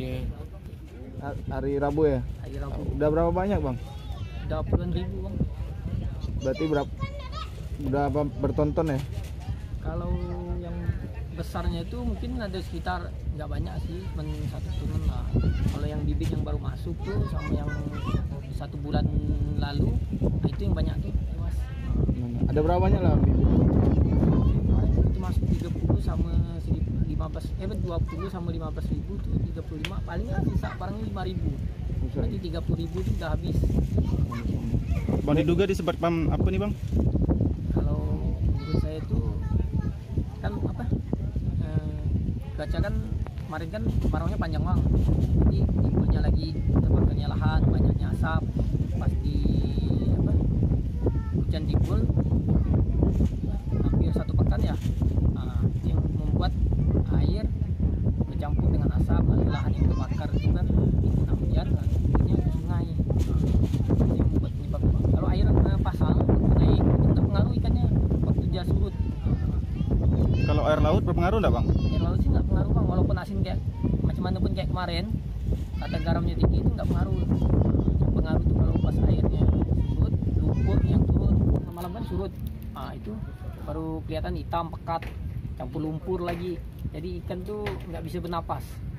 Iya. Hari Rabu ya? Hari Rabu. Udah berapa banyak bang? Udah puluhan ribu bang. Berarti berapa bertonton ya? Kalau yang besarnya itu mungkin ada sekitar, nggak banyak sih, satu turun lah. Kalau yang bibit yang baru masuk tuh sama yang 1 bulan lalu, nah itu yang banyak tuh mas. Ada berapa banyak lah bibit? Itu masuk 30 sama 15, 20 sama 15 ribu tuh 35, paling lah sisa barangnya 5 ribu. Berarti 30 ribu itu udah habis. Bang, diduga disebabkan apa nih bang? Kalau menurut saya itu kan apa, cuaca kan kemarin kan kemaraunya panjang bang, jadi timbulnya lagi terbakarnya lahan, banyaknya asap, pasti apa, hujan timbul hampir 1 pekan ya, yang membuat air bercampur dengan asap, lalu lahan yang terbakar itu kan kena hujan, akhirnya ke sungai. Yang membuat penyebab. Kalau air pasang naik itu nggak pengaruh ikannya waktu dia surut. Kalau air laut berpengaruh nggak bang? Air laut sih nggak pengaruh bang, walaupun asin kayak macam mana pun kayak kemarin, kata garamnya tinggi itu nggak pengaruh. Yang pengaruh itu kalau pas airnya surut, lumpur yang turun malam kan surut, itu baru kelihatan hitam pekat, campur lumpur lagi, jadi ikan tuh nggak bisa bernapas.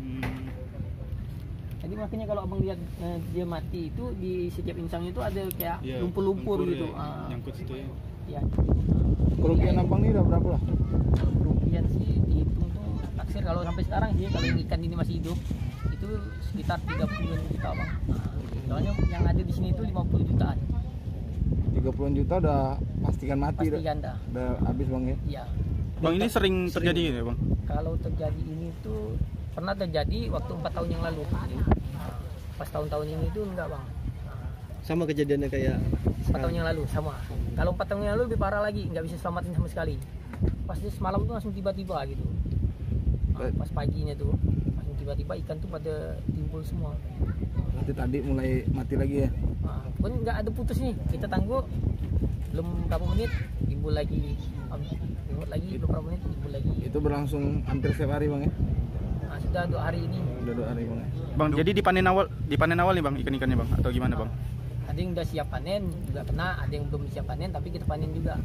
Jadi makanya kalau abang lihat dia mati itu di setiap insangnya itu ada kayak lumpur-lumpur gitu. Nyangkut situ ya. Ya. Kerugian abang ini udah berapa lah? Kerugian sih dihitung tuh taksir kalau sampai sekarang sih, kalau ikan ini masih hidup itu sekitar 30 juta bang. Soalnya yang ada di sini itu 50 jutaan. 30 juta udah pastikan mati. Pastikan dah. Udah habis bang ya? Iya. Bang, ini sering terjadi ya bang? Kalau terjadi ini tuh pernah terjadi waktu 4 tahun yang lalu. Pas tahun-tahun ini tuh enggak bang. Sama kejadiannya kayak 4 tahun yang lalu sama. Kalau 4 tahun yang lalu lebih parah lagi, nggak bisa selamatin sama sekali. Pas dia semalam tuh langsung tiba-tiba gitu. Pas paginya tuh langsung tiba-tiba ikan tuh pada timbul semua. Berarti tadi mulai mati lagi ya? Pun nggak ada putus nih, kita tangguh belum berapa menit timbul lagi, timbul lagi beberapa menit timbul lagi. Itu berlangsung hampir setiap hari bang ya? Sudah 2 hari ini. Udah 2 hari bang ya? Bang, jadi dipanen awal nih bang ikan-ikannya bang, atau gimana bang? Ada yang udah siap panen juga kena, ada yang belum siap panen tapi kita panen juga.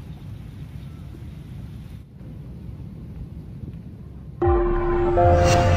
Bang.